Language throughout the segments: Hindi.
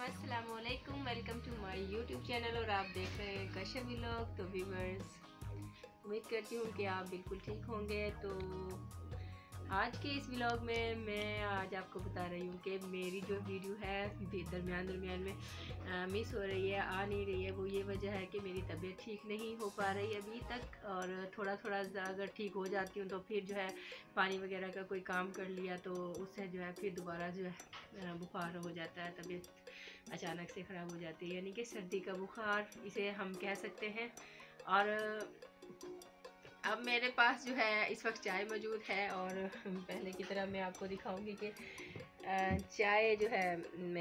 अस्सलामुअलैकुम, welcome to my YouTube channel और आप देख रहे हैं कश्यप व्लॉग। तो व्यूअर्स, उम्मीद करती हूँ कि आप बिल्कुल ठीक होंगे। तो आज के इस व्लॉग में मैं आज आपको बता रही हूँ कि मेरी जो वीडियो है दरमियान में मिस हो रही है, आ नहीं रही है। वो ये वजह है कि मेरी तबीयत ठीक नहीं हो पा रही है अभी तक, और थोड़ा थोड़ा अगर ठीक हो जाती हूँ तो फिर जो है पानी वगैरह का कोई काम कर लिया तो उससे जो है फिर दोबारा जो है बुखार हो जाता है, तबीयत अचानक से ख़राब हो जाती है, यानी कि सर्दी का बुखार इसे हम कह सकते हैं। और अब मेरे पास जो है इस वक्त चाय मौजूद है, और पहले की तरह मैं आपको दिखाऊंगी कि चाय जो है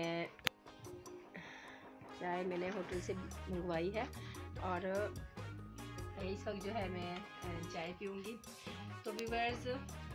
मैंने होटल से मंगवाई है, और इस वक्त जो है मैं चाय पीऊँगी। तो व्यूअर्स,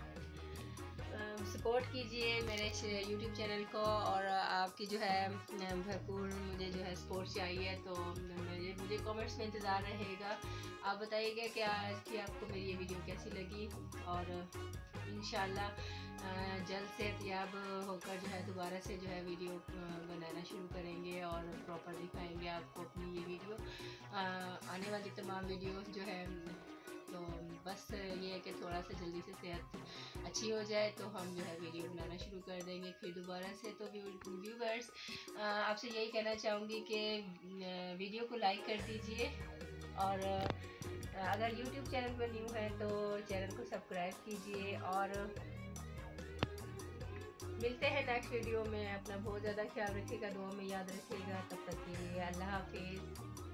सपोर्ट कीजिए मेरे यूट्यूब चैनल को, और आपकी जो है भरपूर मुझे जो है सपोर्ट चाहिए। तो मुझे कमेंट्स में इंतज़ार रहेगा। आप बताइएगा कि आपको मेरी ये वीडियो कैसी लगी, और इंशाल्लाह जल्द से याब होकर जो है दोबारा से जो है वीडियो बनाना शुरू करेंगे और प्रॉपर दिखाएंगे आपको अपनी ये वीडियो, आने वाली तमाम वीडियो जो है। तो बस ये है कि थोड़ा सा जल्दी से सेहत अच्छी हो जाए तो हम जो है वीडियो बनाना शुरू कर देंगे फिर दोबारा से। तो व्यूवर्स, आपसे यही कहना चाहूँगी कि वीडियो को लाइक कर दीजिए, और अगर YouTube चैनल पर न्यू है तो चैनल को सब्सक्राइब कीजिए। और मिलते हैं नेक्स्ट वीडियो में। अपना बहुत ज़्यादा ख्याल रखिएगा, दुआ में याद रखिएगा। तब तक के लिए अल्लाह हाफिज़।